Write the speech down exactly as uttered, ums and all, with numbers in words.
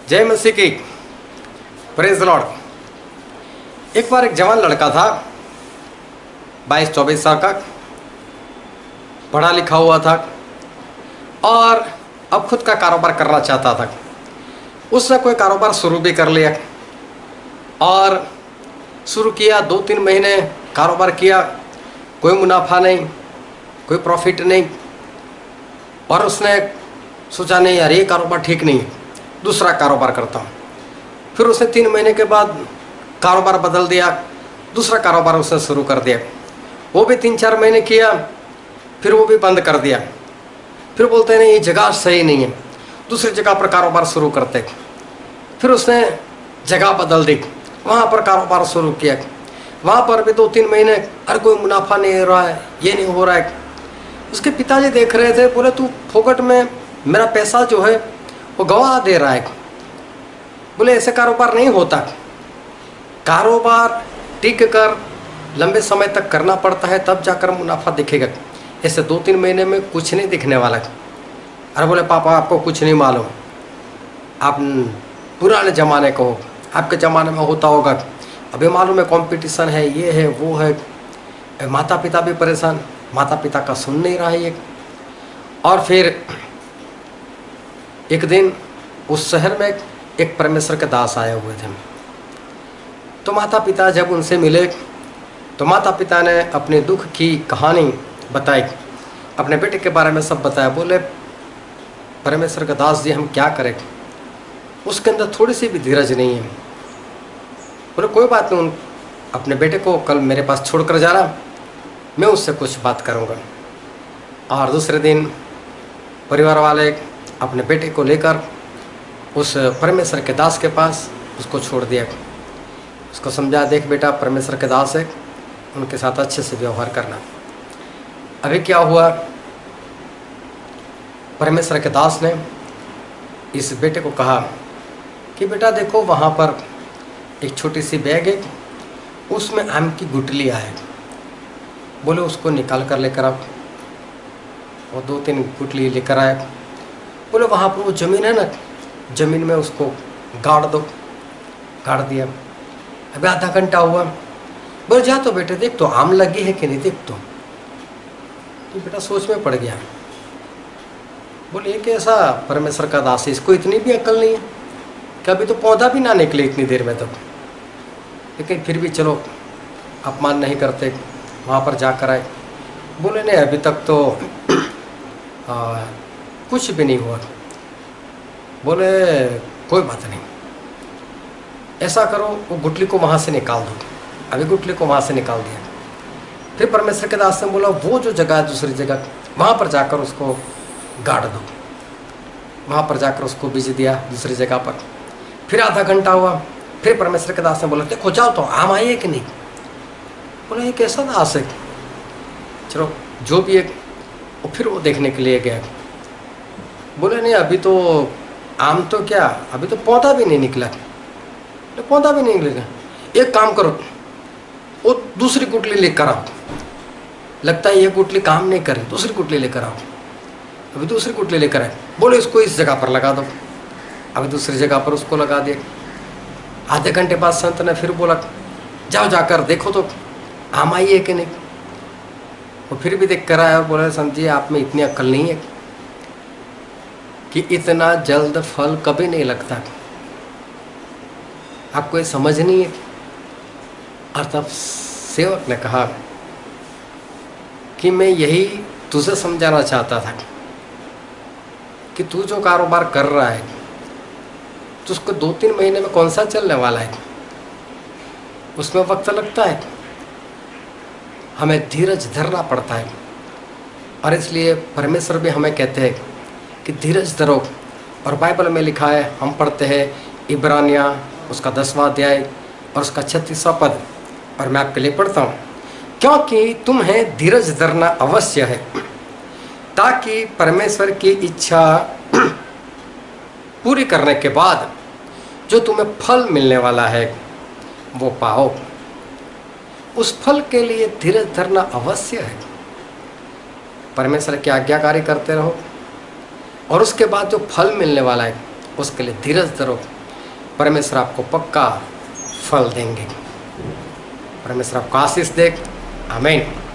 जय मसीह की, praise the Lord. एक बार एक जवान लड़का था, बाईस चौबीस साल का, पढ़ा लिखा हुआ था और अब खुद का कारोबार करना चाहता था। उसने कोई कारोबार शुरू भी कर लिया और शुरू किया। दो तीन महीने कारोबार किया, कोई मुनाफा नहीं, कोई प्रॉफिट नहीं। और उसने सोचा नहीं यार ये कारोबार ठीक नहीं है, दूसरा कारोबार करता हूँ। फिर उसने तीन महीने के बाद कारोबार बदल दिया, दूसरा कारोबार उसने शुरू कर दिया। वो भी तीन चार महीने किया, फिर वो भी बंद कर दिया। फिर बोलते हैं नहीं ये जगह सही नहीं है, दूसरी जगह पर कारोबार शुरू करते। फिर उसने जगह बदल दी, वहाँ पर कारोबार शुरू किया। वहाँ पर भी दो तीन महीने अरे कोई मुनाफा नहीं हो रहा है, ये नहीं हो रहा है। उसके पिताजी देख रहे थे, बोले तू फोकट में मेरा पैसा जो है वो गवा दे रहा है। बोले ऐसे कारोबार नहीं होता, कारोबार टिक कर लंबे समय तक करना पड़ता है, तब जाकर मुनाफा दिखेगा। ऐसे दो तीन महीने में कुछ नहीं दिखने वाला। अरे बोले पापा आपको कुछ नहीं मालूम, आप पुराने ज़माने को हो, आपके ज़माने में होता होगा, अभी मालूम है कंपटीशन है, ये है वो है। माता पिता भी परेशान, माता पिता का सुन नहीं रहा है ये। और फिर एक दिन उस शहर में एक परमेश्वर के दास आए हुए थे। तो माता पिता जब उनसे मिले तो माता पिता ने अपने दुख की कहानी बताई, अपने बेटे के बारे में सब बताया। बोले परमेश्वर के दास जी हम क्या करें, उसके अंदर थोड़ी सी भी धीरज नहीं है। बोले कोई बात नहीं, अपने बेटे को कल मेरे पास छोड़ कर जाना, मैं उससे कुछ बात करूँगा। और दूसरे दिन परिवार वाले अपने बेटे को लेकर उस परमेश्वर के दास के पास उसको छोड़ दिया। उसको समझा देख बेटा परमेश्वर के दास है, उनके साथ अच्छे से व्यवहार करना। अभी क्या हुआ, परमेश्वर के दास ने इस बेटे को कहा कि बेटा देखो वहाँ पर एक छोटी सी बैग है, उसमें आम की गुठलियाँ है। बोले उसको निकाल कर लेकर आओ। और दो तीन गुठली लेकर आए। बोले वहाँ पर वो ज़मीन है ना, ज़मीन में उसको गाड़ दो। गाड़ दिया। अभी आधा घंटा हुआ। बोले जा तो बेटे देख तो आम लगी है कि नहीं देख तो। तो बेटा सोच में पड़ गया। बोले ये कैसा परमेश्वर का दास है, इसको इतनी भी अकल नहीं है कि अभी तो पौधा भी ना निकले इतनी देर में। तो लेकिन फिर भी चलो अपमान नहीं करते, वहाँ पर जाकर आए। बोले नहीं अभी तक तो आ, कुछ भी नहीं हुआ। बोले कोई बात नहीं, ऐसा करो वो गुठली को वहाँ से निकाल दो। अभी गुठली को वहाँ से निकाल दिया। फिर परमेश्वर के दास ने बोला वो जो जगह है दूसरी जगह, वहाँ पर जाकर उसको गाड़ दो। वहाँ पर जाकर उसको बीज दिया दूसरी जगह पर। फिर आधा घंटा हुआ। फिर परमेश्वर के दास ने बोला देखो जाओ तो आम आए कि नहीं। बोला ये कैसा दास है, चलो जो भी एक। फिर वो देखने के लिए गया। बोले नहीं अभी तो आम तो क्या, अभी तो पौधा भी नहीं निकला। तो पौधा भी नहीं निकलेगा, एक काम करो वो दूसरी गुठली लेकर आओ। लगता है ये गुठली काम नहीं करे, दूसरी गुठली लेकर आओ। अभी दूसरी गुठली लेकर आए। बोले इसको इस जगह पर लगा दो। अभी दूसरी जगह पर उसको लगा दिया। आधे घंटे बाद संत ने फिर बोला जाओ जाकर देखो तो आम आई है कि नहीं। वो फिर भी देख कर आया। बोले संत जी आप में इतनी अक्ल नहीं है कि इतना जल्द फल कभी नहीं लगता, आपको ये समझ नहीं है। और तब सेवक ने कहा कि मैं यही तुझे समझाना चाहता था कि तू जो कारोबार कर रहा है तो उसको दो तीन महीने में कौन सा चलने वाला है, उसमें वक्त लगता है, हमें धीरज धरना पड़ता है। और इसलिए परमेश्वर भी हमें कहते हैं कि धीरज धरो। और बाइबल में लिखा है, हम पढ़ते हैं इब्रानिया उसका दसवां अध्याय और उसका छत्तीसवां पद, और मैं आपके लिए पढ़ता हूँ। क्योंकि तुम्हें धीरज धरना अवश्य है ताकि परमेश्वर की इच्छा पूरी करने के बाद जो तुम्हें फल मिलने वाला है वो पाओ। उस फल के लिए धीरज धरना अवश्य है। परमेश्वर की आज्ञाकारी करते रहो और उसके बाद जो फल मिलने वाला है उसके लिए धीरज धरो। परमेश्वर आपको पक्का फल देंगे। परमेश्वर आपको आशीष दे। आमीन।